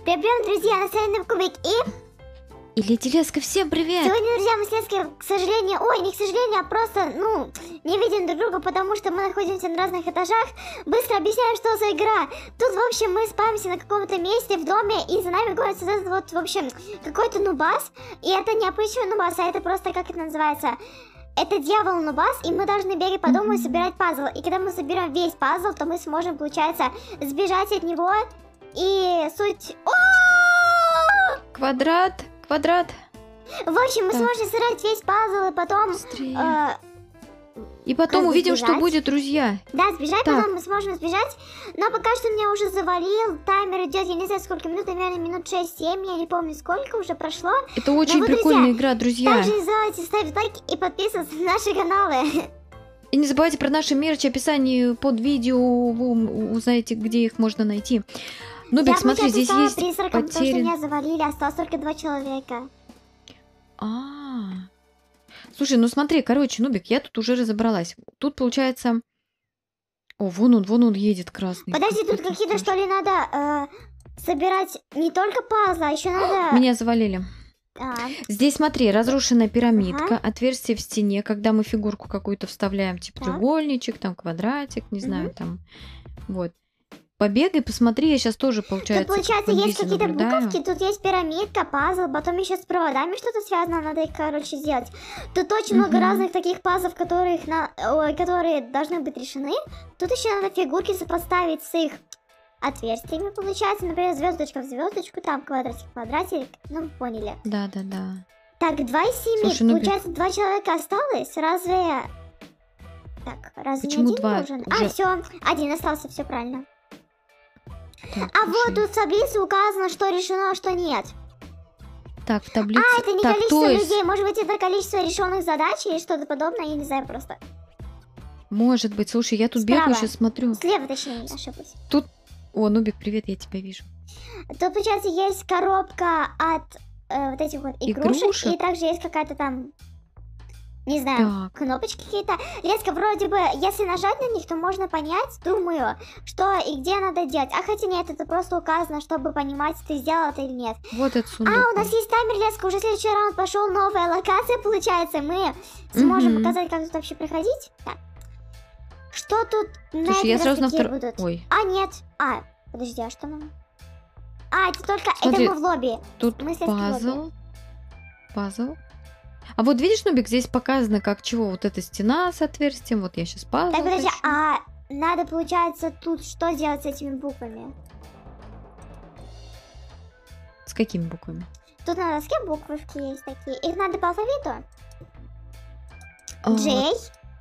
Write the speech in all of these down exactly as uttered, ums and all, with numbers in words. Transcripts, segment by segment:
Приобрем, друзья, настоянный кубик и... И Леди Леска, всем привет! Сегодня, друзья, мы с Леской, к сожалению... Ой, не к сожалению, а просто, ну, не видим друг друга, потому что мы находимся на разных этажах. Быстро объясняем, что за игра. Тут, в общем, мы спамимся на каком-то месте в доме, и за нами гонится вот, вот, в общем, какой-то нубас. И это не обычный нубас, а это просто, как это называется... Это дьявол Нубас, и мы должны бегать по дому и собирать пазл. И когда мы соберем весь пазл, то мы сможем, получается, сбежать от него. И суть... О! Квадрат, квадрат. В общем, мы Так. сможем собирать весь пазл, и потом... э, И потом как увидим, сбежать? что будет, друзья. Да, сбежать, Так. потом мы сможем сбежать. Но пока что меня уже завалил. Таймер идет, я не знаю, сколько минут, наверное, минут шесть-семь. Я не помню, сколько уже прошло. Это очень вот, прикольная друзья, игра, друзья. Также не забывайте ставить лайк и подписываться на наши каналы. И не забывайте про наши мерчи, описании под видео, вы узнаете, где их можно найти. Нубик, Я, смотри, получается, здесь стала есть призраком, потому что потерян... меня завалили, осталось только два человека. А, слушай, ну смотри, короче, Нубик, я тут уже разобралась. Тут получается... О, вон он, вон он едет красный. Подожди, тут Какой-то какие-то, что страшный. ли, надо э, собирать не только пазлы, а еще надо... Меня завалили. А, Здесь, смотри, разрушенная пирамидка, отверстие в стене, когда мы фигурку какую-то вставляем, типа Так. треугольничек, там квадратик, не знаю, Мгм. там. Вот. Побегай, посмотри, я сейчас тоже, Тут, получается, получается, как бы есть вблизи какие-то наблюдаю. буковки, тут есть пирамидка, пазл, потом еще с проводами что-то связано, надо их, короче, сделать. Тут очень много Мгм. разных таких пазлов, которых на... Ой, которые должны быть решены. Тут еще надо фигурки сопоставить с их отверстиями, получается. Например, звездочка в звездочку, там квадратик в квадратик. Ну, вы поняли. Да, да, да. Так, два из семи. Слушай, ну, Получается, два человека осталось. Разве... Так, разве Почему не один два? должен? Уже- А, все, один остался, все правильно. Так, А вот слушай. тут в таблице указано, что решено, а что нет. Так, в таблице... А, это не так, количество то есть, людей, может быть, это количество решенных задач или что-то подобное, я не знаю просто. может быть, слушай, я тут Справа. бегаю, сейчас смотрю. Слева, точнее, не ошиблась. Тут... О, Нубик, привет, я тебя вижу. Тут, получается, есть коробка от э, вот этих вот игрушек, Игрушек? и также есть какая-то там, не знаю, Так. кнопочки какие-то. Леска, вроде бы, если нажать на них, то можно понять, думаю, что и где надо делать. А хотя нет, это просто указано, чтобы понимать, ты сделал это или нет. Вот это сундук. А, у нас есть таймер, Леска, уже следующий раунд пошел, новая локация, получается, мы сможем Мгм. показать, как тут вообще проходить. Так. Что тут на Слушай, я этот раз сразу на какие второй... будут? Ой, А, нет. А, подожди, а что нам? А, это только, Смотри, это мы в лобби. тут Мы с Леской в лобби. пазл. Пазл. А вот видишь, Нубик, здесь показано, как чего. Вот эта стена с отверстием. Вот я сейчас пазл Так, подожди, тащу. а надо, получается, тут что делать с этими буквами? С какими буквами? Тут на доске буквочки есть такие. Их надо по алфавиту. А, J,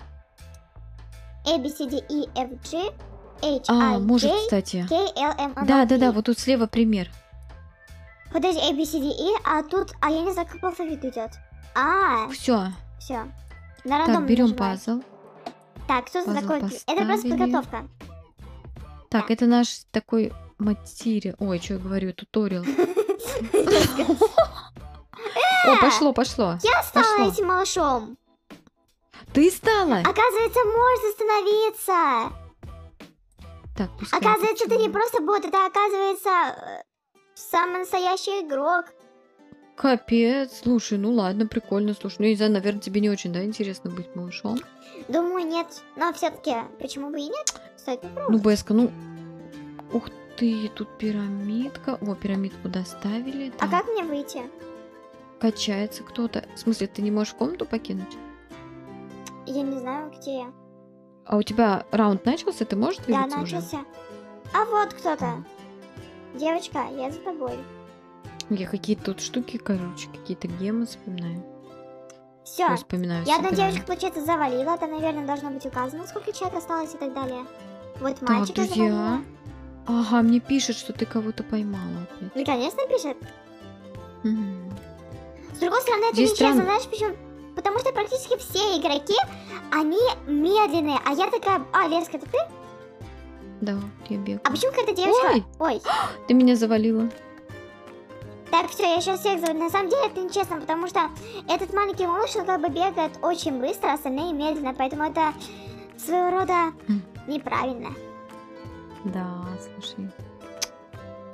A, B, C, D, E, F, G, H, А, I, может, J, кстати. K, L, M, N, Да, O, да, да, P. вот тут слева пример. Подожди, A, B, C, D, E, а тут, а я не знаю, как по алфавиту идет. А, Все. все. На Так, рандом берем нажимаю. пазл. Так, что за Пазл такое? Это просто поставили. подготовка. Так, это наш такой материал. Ой, что я говорю, туториал. О, пошло, пошло. Я стала Пошло. этим малышом. Ты стала? Оказывается, можно становиться. Так, пускай. Оказывается, это не почему? просто бот, это оказывается э, самый настоящий игрок. Капец, слушай, ну ладно, прикольно, слушай. Ну, не знаю, наверное, тебе не очень, да, интересно быть малышом? Думаю, нет. Но все-таки, почему бы и нет? Стоит попробовать. Ну, Беска, ну... Ух ты, тут пирамидка. О, пирамидку доставили. А Так, как мне выйти? качается кто-то. В смысле, ты не можешь комнату покинуть? Я не знаю, где я. А у тебя раунд начался? Ты можешь Да, двигаться уже? начался. А вот кто-то. Девочка, я за тобой. Я какие-то тут штуки, короче, какие-то гемы вспоминаю. Все. Ой, вспоминаю, Я одна собираю. девочка, получается, завалила. Там, наверное, должно быть указано, сколько человек осталось и так далее. Вот Так, мальчика друзья. завалила. Ага, мне пишет, что ты кого-то поймала опять. Ну, конечно, пишет. Мгм. С другой стороны, это Здесь нечестно, странно. знаешь почему? Потому что практически все игроки, они медленные. А я такая, а, Лерска, это ты? Да, я бегаю. А почему какая-то девочка? Ой! Ой. Ты меня завалила. Так, все, я сейчас всех зову. На самом деле это нечестно, потому что этот маленький малыш, он как бы бегает очень быстро, остальные медленно, поэтому это своего рода М. неправильно. Да, слушай.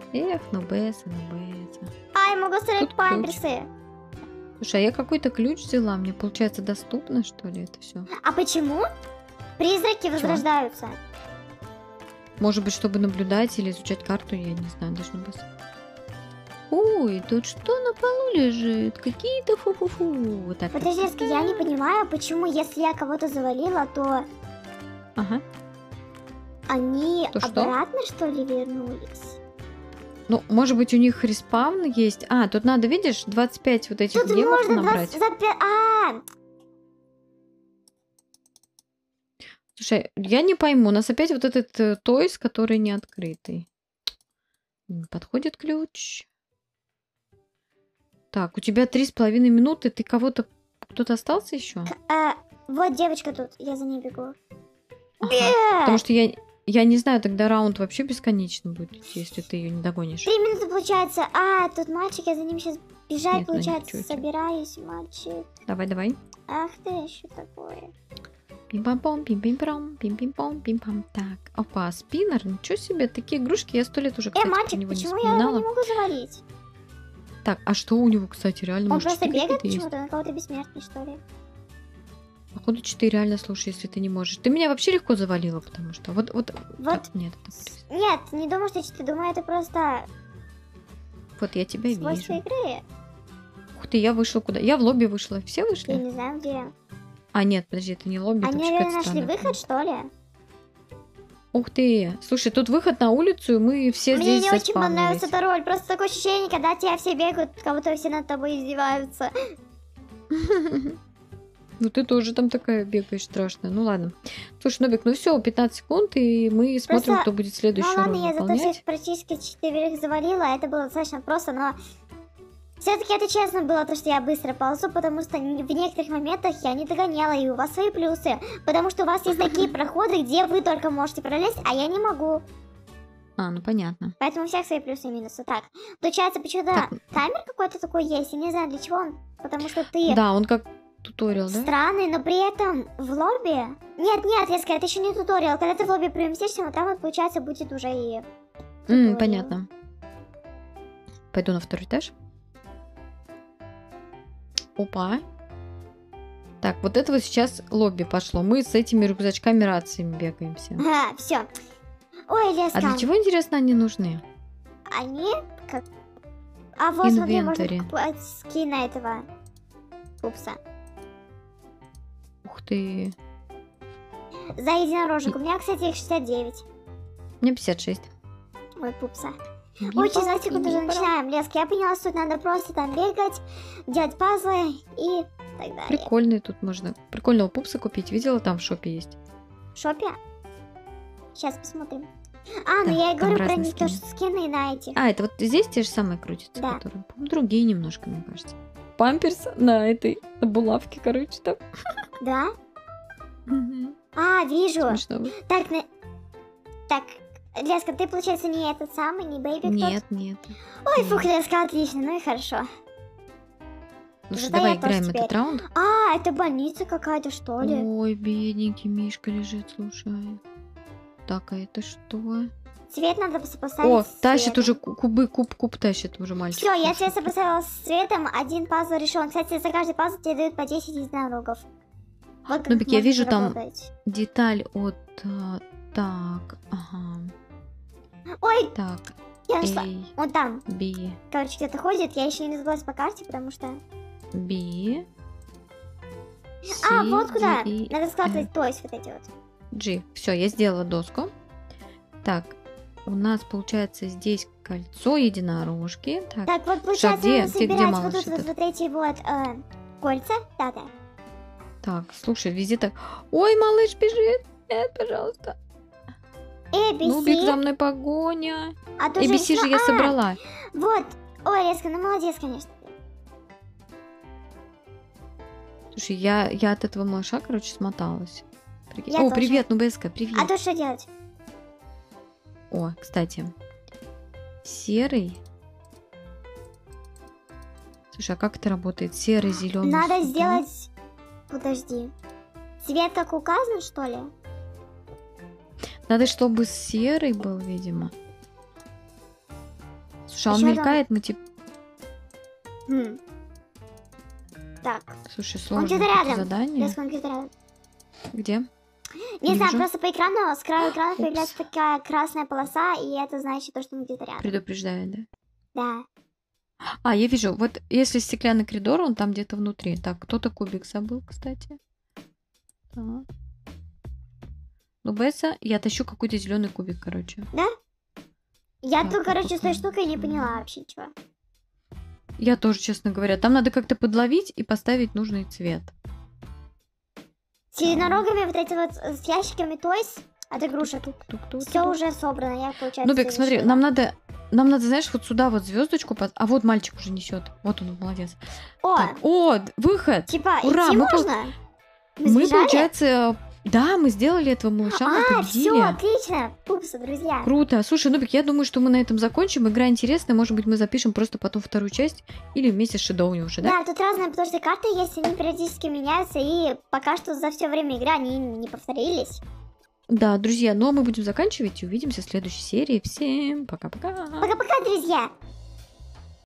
Эх, ну Бесса, ну Бесса. А, я могу строить Тут ключ. памперсы. Слушай, а я какой-то ключ взяла, мне получается доступно, что ли, это все? А почему? Призраки возрождаются. Может быть, чтобы наблюдать или изучать карту, я не знаю, должно быть. Ой, тут что на полу лежит? Какие-то фу-фу-фу. Вот так. Подожди, Леска, я не понимаю, почему, если я кого-то завалила, то Ага. они То что? обратно, что ли, вернулись? Ну, может быть, у них респаун есть. А, тут надо, видишь, двадцать пять вот этих Тут гемов можно набрать. двадцать пять... А, Слушай, я не пойму, у нас опять вот этот э, тойс, который не открытый. Не подходит ключ. Так, у тебя три с половиной минуты. Ты кого-то... Кто-то остался еще? а, вот девочка тут, я за ней бегу. Ага. Э, Потому что я, я не знаю, тогда раунд вообще бесконечный будет идти, если ты ее не догонишь. Три минуты получается. А, тут мальчик, я за ним сейчас бежать, Нет, ну получается, ничего себе. собираюсь, мальчик. Давай, давай. Ах ты, что такое? Пим-пам-пом, пим-пим-пром, пим-пим-пом, пим-пам. Так, опа, спиннер, ничего себе, такие игрушки, я сто лет уже, Э, кстати, про мальчик, него не почему я его вспоминала. не могу завалить? Так, а что у него, кстати, реально? Он может, просто четыре бегает какие-то есть? почему-то, на кого-то бессмертный, что ли? Походу, четыре реально, слушай, если ты не можешь. Ты меня вообще легко завалила, потому что... Вот, вот... Вот. так, нет, это плюс. Нет, не думаю, что ты думаю, это просто Вот я тебя свойство вижу. игры. Ух ты, я вышла куда? Я в лобби вышла. Все Я вышли? не знаю, где. А, нет, подожди, это не лобби, это Они, вообще наверное, какая-то нашли странная выход, что ли? Ух ты! Слушай, тут выход на улицу, и мы все Мне здесь не очень заспавнились. понравилась эта роль. Просто такое ощущение, когда тебя все бегают, как будто все над тобой издеваются. Ну ты тоже там такая бегаешь страшная. Ну ладно. Слушай, Нобик, ну все, пятнадцать секунд, и мы смотрим, Просто- кто будет Ну следующую ладно, роль я зато выполнять. всех практически четверых завалила, это было достаточно просто, но... Все-таки это честно было, то, что я быстро ползу, потому что н- в некоторых моментах я не догоняла, и у вас свои плюсы. Потому что у вас есть такие проходы, где вы только можете пролезть, а я не могу. А, ну понятно. Поэтому у всех свои плюсы и минусы. Так, получается, почему-то Так. таймер какой-то такой есть, я не знаю для чего он. Потому что ты Да, он как туториал, да? странный, но при этом в лобби... Нет, нет, я скажу, это еще не туториал. Когда ты в лобби переместишься, вот там вот, получается, будет уже и... М, туториал. понятно. Пойду на второй этаж. Опа. Так, вот это вот сейчас лобби пошло. Мы с этими рюкзачками рациями бегаемся. Ага, все. Ой, Леска, А для чего, интересно, они нужны? они как... А вот, смотри, можно Инвентарь. покупать скин на этого пупса. Ух ты. За единорожек. У меня, кстати, их шестьдесят девять. У меня пятьдесят шесть. Ой, пупса. Очень, за секунду уже начинаем, Леска. Я поняла, суть надо просто там бегать, делать пазлы и так далее. Прикольный тут можно. Прикольного пупса купить. Видела, там в шопе есть. В шопе? Сейчас посмотрим. А, Да, ну я и там говорю про разные них, то, скины. что скины на эти. А, это вот здесь те же самые крутятся, Да. которые. По-моему, другие немножко, мне кажется. Памперс на этой, на булавке, короче, там. Да? Мгм. А, вижу. Смешно. Так, на... так, Леска, ты, получается, не этот самый, не Бэйби Нет, нет. Ой, фух, Леска, отлично, ну и хорошо. Слушай, Зато давай я тоже играем этот теперь. раунд. А, это больница какая-то, что ли? Ой, бедненький Мишка лежит, слушай. Так, а это что? Цвет надо сопоставить О, с тащит цветом. уже ку- кубы, куб, куб тащит уже мальчик. Все, я Слушай. цвет сопоставила с цветом, один пазл решен. Кстати, за каждый пазл тебе дают по десять единорогов. Вот как Нубик, я можно вижу там заработать. деталь от... а, так, ага. Ой, Так, я нашла. эй, Вон там, би, короче, где-то ходит. Я еще не разобралась по карте, потому что... би, А, си, вот куда. ди, и, Надо складывать тойс вот эти вот. G. Все, я сделала доску. Так, у нас получается здесь кольцо единорожки. Так, Так, вот получается, где- надо где- где собирать малыш вот тут вот, этот? вот эти вот э, кольца. Да-да. так, слушай, везде так. Ой, малыш бежит. Нет, пожалуйста. A, B, Нубик, за C. мной погоня. А то A, B, же C же сма- я а, собрала. Вот. Ой, Леска, ну молодец, конечно. Слушай, я, я от этого малыша, короче, смоталась. Прикинь. Я О, тоже. привет, Нубеска, привет. А тут что делать? О, кстати, серый. Слушай, а как это работает? Серый, зеленый. Надо сделать... Подожди. Цвет как указан, что ли? Надо, чтобы серый был, видимо. Слушай, а он Ещё мелькает, мы типа... Хм. Так, Слушай, он сложно где-то какое-то рядом. задание. Резко он где-то рядом. Где? Не знаю, Вижу. просто по экрану, с краю экрана Упс. появляется такая красная полоса, и это значит то, что он где-то рядом. Предупреждает, да? Да. А, я вижу, вот если стеклянный коридор, он там где-то внутри. Так, кто-то кубик забыл, кстати. Так. Ну, Бесса, я тащу какой-то зеленый кубик, короче. Да? Я Так, тут, короче, с той пока. штукой не поняла вообще чего. Я тоже, честно говоря. Там надо как-то подловить и поставить нужный цвет. С единорогами вот эти вот э, с ящиками тойс от игрушек. Тук-тук-тук. Все уже собрано, я, получается, Нубик, смотри, решила. нам надо, нам надо, знаешь, вот сюда вот звездочку, под... а вот мальчик уже несет. Вот он, молодец. О, Так, о, д- выход. типа, ура, идти мы пол- можно? Мы, Мы, сбежали? получается, да, мы сделали этого малыша, мы А, победили. все, отлично. Пупсы, друзья. Круто. Слушай, Нубик, я думаю, что мы на этом закончим. Игра интересная. Может быть, мы запишем просто потом вторую часть или вместе с Шедоуни уже, да? Да, тут разные, потому что карты есть, они периодически меняются, и пока что за все время игры они не повторились. Да, друзья, ну а мы будем заканчивать и увидимся в следующей серии. Всем пока-пока. Пока-пока, друзья!